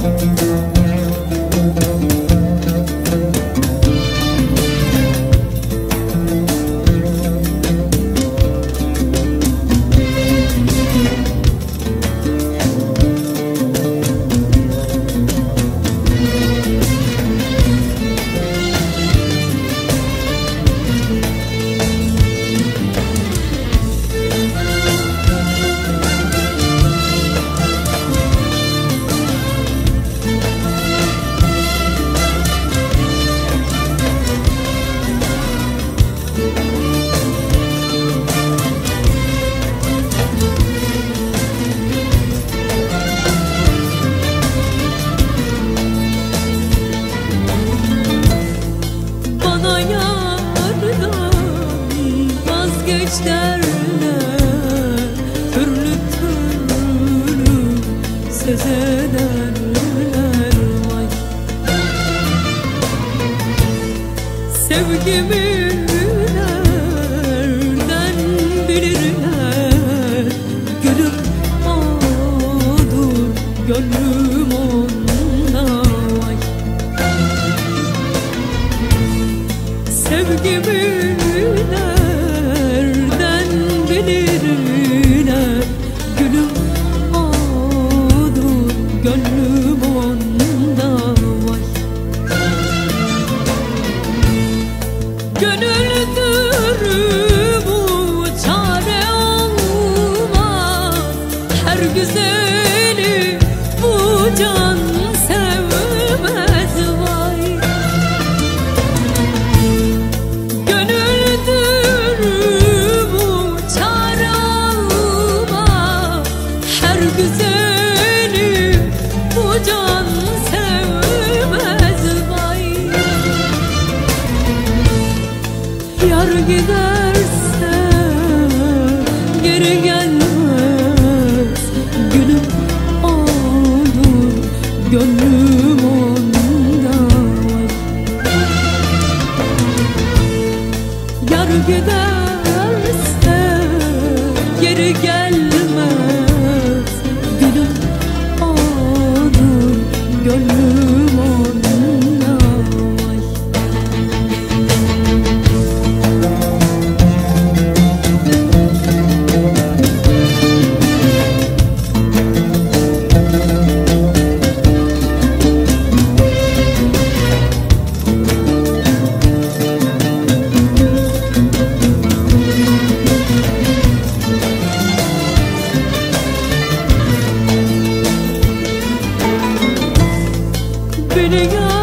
Vazgeç derler, türlü türlü söz ederler. Vay sevgimi nereden bilirler? Gülüm odur, gönlüm onda. Vay sevgimi nereden bilirler? Gülüm odur, gönlüm onda. Vay gönüldür bu çare olmaz, her güzeli bu can sevmez. Vay gönüldür bu çare olmaz, her güzeli bu can sevmez. Vay yar giderse geri gelmez, gülüm olur, gönlüm onda. Yar giderse geri gelmez, gülüm olur, gönlüm onda. Bir